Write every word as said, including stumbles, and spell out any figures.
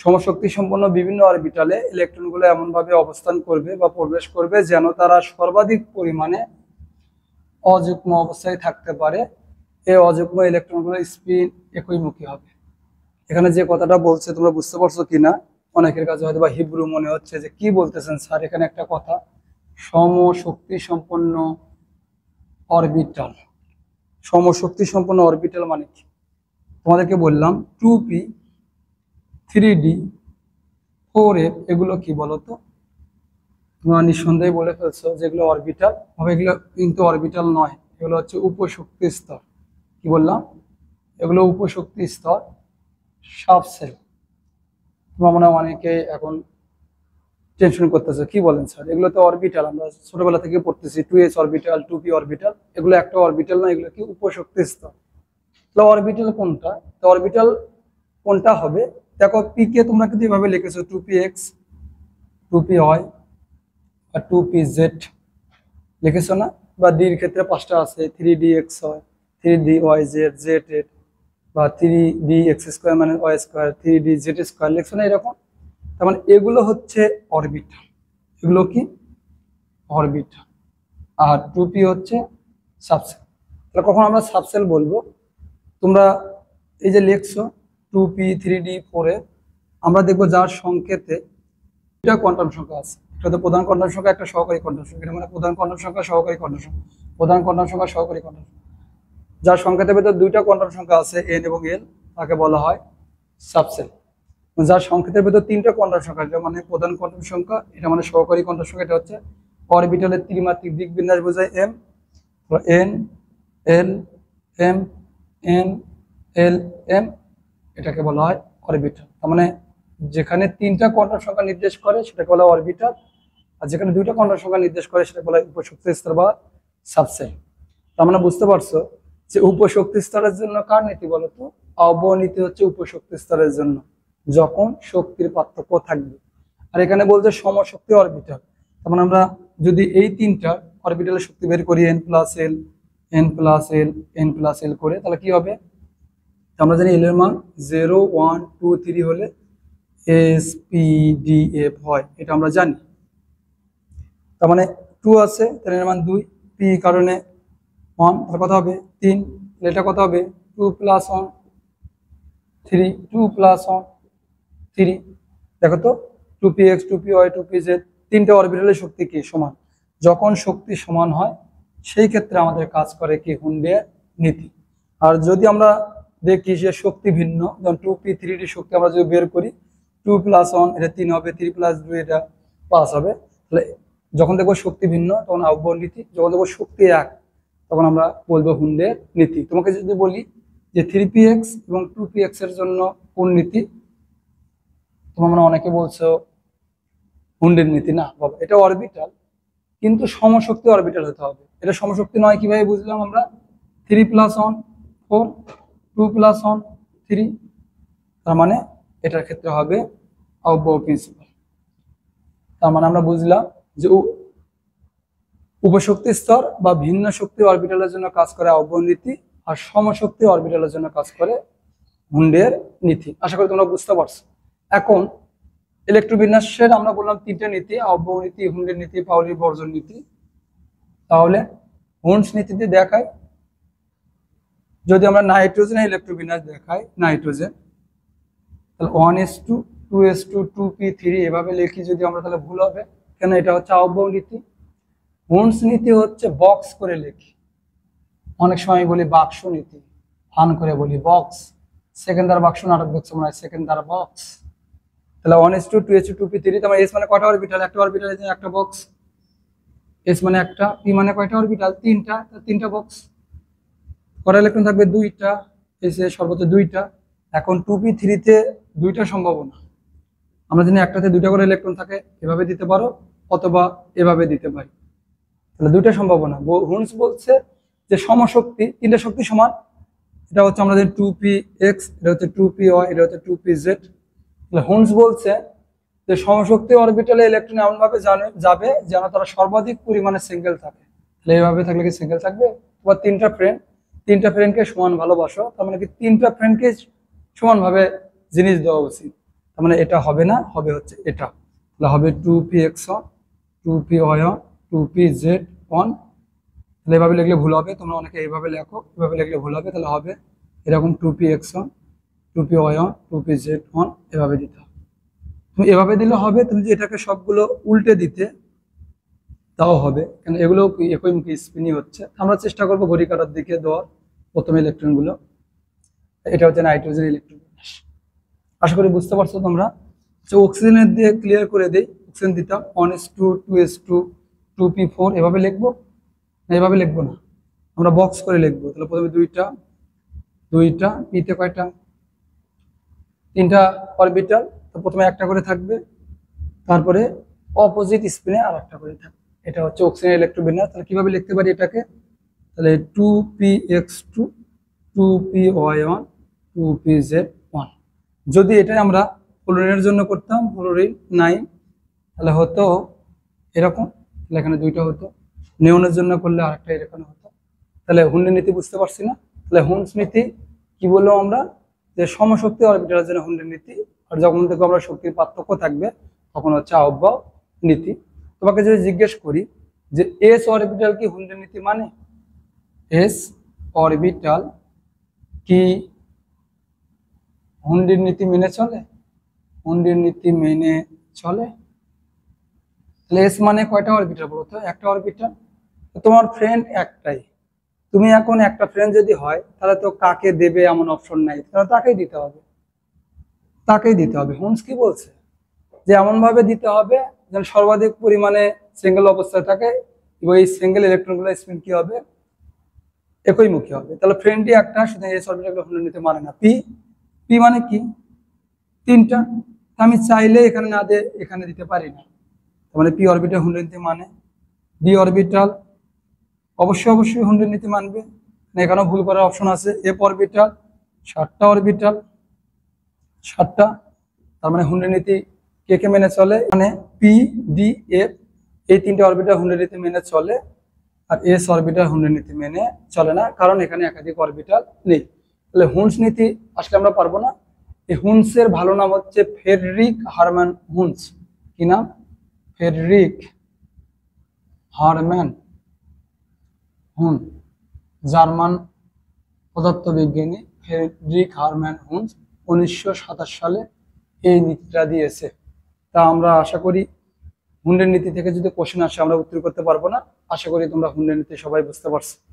সমশক্তি সম্পন্ন বিভিন্ন অরবিটালে ইলেকট্রনগুলো এমনভাবে অবস্থান করবে বা প্রবেশ করবে যেন তারা সর্বাধিক পরিমাণে অযুগ্ম অবস্থায় থাকতে পারে। এই অযুগ্ম ইলেকট্রনগুলো স্পিন একইমুখী হবে। এখানে যে কথাটা বলছে তোমরা বুঝতে পারছো কিনা? অনেকের কাছে হয়তো বা হিব্রু মনে হচ্ছে যে কি বলতেছেন স্যার। এখানে একটা কথা, সমশক্তি সম্পন্ন অরবিটাল। সমশক্তি সম্পন্ন অরবিটাল মানে কি? তোমাদেরকে বললাম two P, three D, four F এগুলো কি বলতো? তোমরা নিঃসন্দেহে বলে ফেলছো যেগুলো অরবিটাল হবে। এগুলো কিন্তু অরবিটাল নয়, এগুলো হচ্ছে উপশক্তি স্তর। কি বললাম? এগুলো উপশক্তি স্তর, সাবসেল। তোমরা মনে হয় অনেকে এখন টেনশন করতেছে, কি বলেন স্যার এগুলো তো অরবিটাল, আমরা ছোটবেলা থেকে পড়তেছি two S orbital, two P orbital. এগুলো একটা অরবিটাল না, এগুলো কি উপশক্তি স্তর। তাহলে অরবিটাল কোনটা? তো অরবিটাল কোনটা হবে? দেখো পি কে তোমরা কিন্তু এভাবে লিখেছো two P X, two P Y আর টু পি জেড লিখেছো না? বা ডির ক্ষেত্রে পাঁচটা আছে, থ্রি ডি এক্স হয়, three D Y Z, Z এড, বা থ্রি ডি এক্স স্কোয়ার মানে Y square, three D Z square লিখছো না এরকম? তার মানে এগুলো হচ্ছে অরবিটাল। এগুলো কি? অরবিটাল। আর টু পি হচ্ছে সাবসেল। তাহলে কখন আমরা সাবসেল বলবো? তোমরা এই যে লিখছো two P, three D, four A, আমরা দেখবো যার সংকেতে দুটা কোয়ান্টাম সংখ্যা আছে। একটা তো প্রধান কোয়ান্টাম সংখ্যা, একটা সহকারী কোয়ান্টাম সংখ্যা। এটা মানে প্রধান কোয়ান্টাম সংখ্যা, সহকারী কোয়ান্টাম সংখ্যা, প্রধান কোয়ান্টাম সংখ্যা, সহকারী কোয়ান্টাম সংখ্যা। যার সংকেতের ভেতর দুইটা কোয়ান্টাম সংখ্যা আছে, এন এবং এল, তাকে বলা হয় সাবসেল। যার সংকেতের ভেতর তিনটা কোয়ান্টাম সংখ্যা, এটা মানে প্রধান কোয়ান্টাম সংখ্যা, এটা মানে সহকারী কোয়ান্টাম সংখ্যা, এটা হচ্ছে অরবিটালের ত্রিমাত্রিক দিক বিন্যাস বোঝায় M, N, L, M, N, L, M, এটাকে বলা হয় অরবিটাল। তার মানে যেখানে তিনটা কোয়ান্টাম সংখ্যা নির্দেশ করে সেটাকে বলা হয় অরবিটাল, আর যেখানে দুইটা কোয়ান্টাম সংখ্যা নির্দেশ করে সেটাকে বলা হয় উপশক্তি স্তর বা সাবসেল। তার মানে বুঝতে পারছো যে উপশক্তি স্তরের জন্য কার নীতি বলতো? অবনীতি হচ্ছে উপশক্তি স্তরের জন্য, যখন শক্তির পার্থক্য থাকবে। আর এখানে বলছে সমশক্তি অরবিটাল। তার মানে আমরা যদি এই তিনটা অরবিটালের শক্তি বের করি, N plus L, N plus L, N plus L করে, তাহলে কি হবে? আমরা জানি এল এর মান জিরো, ওয়ান, টু, থ্রি হলে এস পি ডি এফ হয়, এটা আমরা জানি। তার মানে টু আছে, তাহলে এর মান দুই, পি কারণে ওয়ান, তাহলে কত হবে? তিন। এটা কত হবে? Two plus one, three, two plus one, three. দেখো তো, two P X, two P Y, two P Z, তিনটে অরবিটালের শক্তি কি সমান? যখন শক্তি সমান হয় সেই ক্ষেত্রে আমাদের কাজ করে কি? হুন্ডের নীতি। আর যদি আমরা দেখি যে শক্তি ভিন্ন, যেমন টু পি থ্রি ডি শক্তি আমরা যদি বের করি, টু প্লাস ওয়ান এটা তিন হবে, থ্রি প্লাস দুই এটা পাঁচ হবে। তাহলে যখন দেখবো শক্তি ভিন্ন তখন আহ্বান নীতি, যখন দেখবো শক্তি এক তখন আমরা বলবো হুন্ডের নীতি। তোমাকে যদি বলি যে থ্রি পি এক্স এবং টু পি এক্স এর জন্য কোন নীতি, তোমরা অনেকে বলছো হুন্ডের নীতি। না বাবা, এটা অরবিটাল, কিন্তু সমশক্তি অরবিটাল হতে হবে। এটা সমশক্তি নয়, কিভাবে বুঝলাম আমরা? Three plus one four, two plus one three, তার মানে এটার ক্ষেত্রে হবে আহ্বায়ক প্রিন্সিপাল। তার মানে আমরা বুঝলাম যে উপশক্তি স্তর বা ভিন্ন শক্তি অরবিটালের জন্য কাজ করে আহ্বায়ক নীতি, আর সমশক্তি অরবিটালের জন্য কাজ করে হুন্ডের নীতি। আশা করি তোমরা বুঝতে পারছো। এখন ইলেকট্রোবিন্যাসের আমরা বললাম তিনটে নীতি, আহ্বায়ক নীতি, হুন্ডের নীতি, পাউলির বর্জন নীতি। তাহলে হুন্ডস নীতিতে দেখায়, যদি আমরা নাইট্রোজেনের ইলেকট্রোবিন্যাস দেখাই, নাইট্রোজেন, তাহলে one S two, two S two, two P three এভাবে লিখি যদি আমরা, তাহলে ভুল হবে, কেন? এটা হচ্ছে আহ্বায়ক নীতি। হুন্ডস নীতি হচ্ছে বক্স করে লিখি, অনেক সময় বলি বাক্স নীতি, ফান করে বলি বক্স। সেকেন্ডার বাক্স নাটক দেখছো মনে হয়, সেকেন্ডার বক্স। তাহলে one S two, two S two, two P three, তোমার এস মানে কয়টা অরবিটাল? একটা অরবিটাল, একটা বক্স। এস মানে একটা, পি মানে কয়টা অরবিটাল? তিনটা, তিনটা বক্স। কটা ইলেকট্রন থাকবে? দুইটা। এসে সর্বোচ্চ দুইটা। এখন টু পি থ্রিতে দুইটা সম্ভাবনা, আমরা জানি একটাতে দুইটা করে ইলেকট্রন থাকে, এভাবে দিতে পারো অথবা এভাবে দিতে পারি। তাহলে দুইটা সম্ভাবনা। হুন্ডস বলছে যে সমশক্তি, তিনটা শক্তি সমান। এটা হচ্ছে আমরা জানি টু পি এক্স, এটা হচ্ছে টু পি ওয়াই, এটা হচ্ছে টু পি জেড। তাহলে হুন্ডস বলছে যে সমশক্তি অরবিটালে ইলেকট্রন এমন ভাবে যাবে যেন তারা সর্বাধিক পরিমাণে সিঙ্গেল থাকে। তাহলে এইভাবে থাকলে কি সিঙ্গেল থাকবে? বা তিনটা ফ্রেন্ড, তিনটা ফ্রেন্ডকে সমান ভালোবাসো, তার মানে কি তিনটা ফ্রেন্ডকে সমানভাবে জিনিস দেওয়া উচিত। তার মানে এটা হবে না, হবে হচ্ছে এটা, তাহলে হবে two P X one two P Y one two P Z one. তাহলে এভাবে লিখলে ভুল হবে, তোমরা অনেকে এইভাবে লেখো, এভাবে লিখলে ভুল হবে। তাহলে হবে এরকম two P X one two P Y one two P Z one, এভাবে দিতে হবে। তুমি এভাবে দিলে হবে, তুমি যদি এটাকে সবগুলো উল্টে দিতে তাও হবে, কারণ এগুলো একই মুখী স্পিনই হচ্ছে। আমরা চেষ্টা করবো ঘড়ি কাটার দিকে দেওয়ার প্রথমে ইলেকট্রনগুলো। এটা হচ্ছে নাইট্রোজেন ইলেকট্রন। আশা করি বুঝতে পারছো তোমরা। অক্সিজেনের দিয়ে ক্লিয়ার করে দেই, অক্সিজেন দিতাম one S two two S two two P four, এভাবে লিখবো না এভাবে লিখবো না, আমরা বক্স করে লিখবো। তাহলে প্রথমে দুইটা দুইটা পিতে কয়টা, তিনটা অরবিটাল, তো প্রথমে একটা করে থাকবে, তারপরে অপোজিট স্পিনে আর একটা করে থাকবে। এটা হচ্ছে অক্সিজেন ইলেকট্রোবিন্যাস। তাহলে কিভাবে লিখতে পারি এটাকে, তাহলে two P X two two P Y one two P Z one. যদি এটা আমরা ফ্লোরিনের জন্য করতাম ফ্লোরিন নাইন, তাহলে হতো এরকম, তাহলে এখানে দুইটা হতো। নিয়নের জন্য করলে আরেকটা এরকম হতো। তাহলে হুন্ডের নীতি বুঝতে পারছি না। তাহলে হুন্স নীতি কি বললাম আমরা, যে সমশক্তি অরবিটালের জন্য হুন্ডের নীতি, আর যখন থেকে আমরা শক্তির পার্থক্য থাকবে তখন হচ্ছে আহ্বাব নীতি। তোমাকে যদি জিজ্ঞেস করি যে এস অরবিটাল কি হুন্ডের নীতি মানে, এস অরবিটাল কি হুন্ডির নীতি মেনে চলে, হুন্ডির নীতি মেনে চলে। তাহলে এস মানে কয়টা অরবিটাল বলো তো, একটা অরবিটাল। তোমার ফ্রেন্ড একটাই, তুমি এখন একটা ফ্রেন্ড যদি হয় তাহলে তো কাকে দেবে এমন অপশন নাই, তাহলে তাকেই দিতে হবে, তাকেই দিতে হবে। হুন্স কি বলছে যে এমন ভাবে দিতে হবে যেন সর্বাধিক পরিমাণে সিঙ্গেল অবস্থায় থাকে এবং এই সিঙ্গেল ইলেকট্রনগুলো স্পিন কি হবে, একই মুখী হবে। তাহলে ফ্রেন্ডই একটা, সুতরাং এস অরবিটাল হুন্ডের নীতি মানে না। পি পি মানে কি, তিনটা, আমি চাইলে এখানে না দিয়ে এখানে দিতে পারি না, মানে পি অরবিটাল হুন্ডের নীতি মানে। ডি অরবিটাল অবশ্যই অবশ্যই হুন্ডের নীতি মানবে, এখানেও ভুল করার অপশন আছে। এফ অরবিটাল সাতটা অরবিটাল, সাতটা, তার মানে হুন্ডের নীতি কে কে মেনে চলে, মানে পি ডি এফ এই তিনটে অরবিটাল হুন্ডের নীতি মেনে চলে, আর এস অরবিটাল হুন্ডের নীতি মেনে চলে না, কারণ এখানে একাধিক অরবিটাল নেই। তাহলে হুন্স নীতি আসলে আমরা পারবো না। এই হুন্সের ভালো নাম হচ্ছে ফ্রেডরিক হারম্যান হুন্স। কি নাম, ফ্রেডরিক হারম্যান হুন, জার্মান পদার্থবিজ্ঞানী ফ্রেডরিক হারম্যান হুন্স উনিশশো সাতাশ সালে এই নীতিটা দিয়েছে। তা আমরা আশা করি হুন্ডের নীতি থেকে যদি কোশ্চেন আসে আমরা উত্তর করতে পারবো না। আশা করি তোমরা হুন্ডের নীতি সবাই বুঝতে পারছো।